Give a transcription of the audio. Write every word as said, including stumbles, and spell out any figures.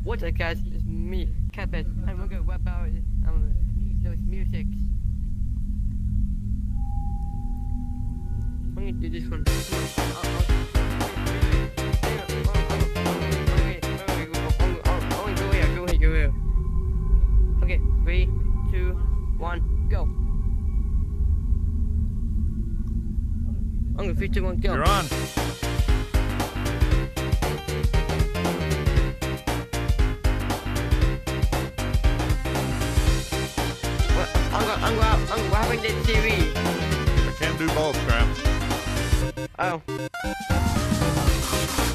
What's up, guys? It's me, Cuphead. I'm gonna rap out um, those music. I'm gonna do this one. Okay, three, two, one, go. I'm gonna three, two, one, go. You're on. I'm gonna, I'm gonna, I'm gonna have this T V. I can't do both, Graham. Oh.